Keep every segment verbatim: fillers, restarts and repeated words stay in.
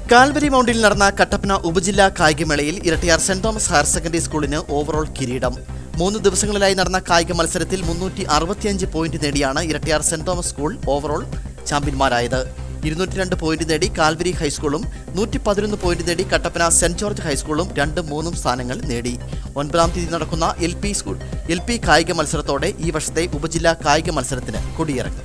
Calvary മൗണ്ടിൽ നടന്ന കട്ടപ്പന ഉപജില്ലാ കായികമേളയിൽ Erattayar saint Thomas higher secondary സ്കൂളിന് ഓവറോൾ കിരീടം. മൂന്ന് ദിവസങ്ങളിലായി നടന്ന കായിക മത്സരത്തിൽ മുന്നൂറ്റി അറുപത്തിയഞ്ച് പോയിന്റ് നേടിയാണ് Erattayar saint Thomas school overall ചാമ്പ്യന്മാരായത്. ഇരുന്നൂറ്റി രണ്ട് പോയിന്റ് നേടി കാൽവരി ഹൈസ്കൂളും നൂറ്റി പതിനൊന്ന് പോയിന്റ് നേടി കട്ടപ്പന സെന്റ് ജോർജ് ഹൈസ്കൂളും രണ്ടും മൂന്നും സ്ഥാനങ്ങൾ നേടി. ഒൻപതാം തീയതി നടക്കുന്ന L P school L P കായിക മത്സരത്തോടെ ഈ വർഷത്തെ ഉപജില്ലാ കായിക മത്സരത്തിന് കൊടിയിറങ്ങും.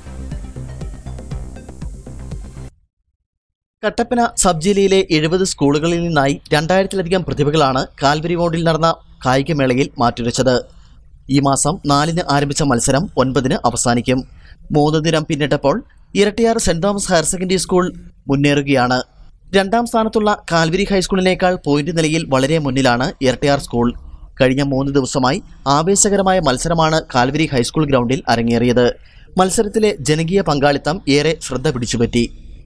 കട്ടപ്പന സബ് ജില്ലയിലെ എഴുപത് സ്കൂളുകളിൽ നിന്നായി രണ്ടായിരത്തിലധികം പ്രതിഭകളാണ് കാൽവരി മൗണ്ടിൽ നടന്ന കായികമേളയിൽ മാറ്റുരച്ചത്. ഈ മാസം നാലിന് ആരംഭിച്ച മത്സരം ഒൻപതിന് അവസാനിക്കും. മൂന്ന് ദിനം പിന്നിട്ടപ്പോൾ Erattayar saint Thomas higher secondary school മുന്നേറുകയാണ്. രണ്ടാം സ്ഥാനത്തുള്ള കാൽവരി ഹൈസ്കൂളിനേക്കാൾ പോയിന്റ് നിലയിൽ വളരെ മുന്നിലാണ് ഇരട്ടിയാർ സ്കൂൾ. കഴിഞ്ഞ മൂന്ന് ദിവസമായി ആവേശകരമായ മത്സരമാണ് കാൽവരി ഹൈസ്കൂൾ ഗ്രൗണ്ടിൽ അരങ്ങേറിയത്. മത്സരത്തിലെ ജനകീയ പങ്കാളിത്തം ഏറെ ശ്രദ്ധ പിടിച്ചുപറ്റി.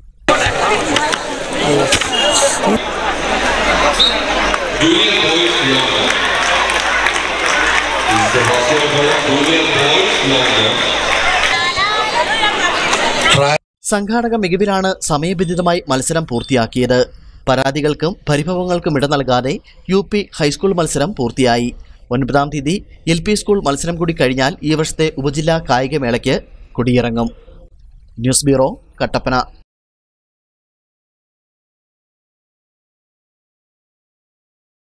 സംഘാടക മികവിലാണ് സമയബന്ധിതമായി മത്സരം പൂർത്തിയാക്കിയത്. പരാതികൾക്കും പരിഭവങ്ങൾക്കും ഇട നൽകാതെ യു പി ഹൈസ്കൂൾ മത്സരം പൂർത്തിയായി. ഒൻപതാം തീയതി എൽ പി സ്കൂൾ മത്സരം കൂടി കഴിഞ്ഞാൽ ഈ വർഷത്തെ ഉപജില്ലാ കായികമേളയ്ക്ക് കൊടിയിറങ്ങും. News bureau, Kattappana.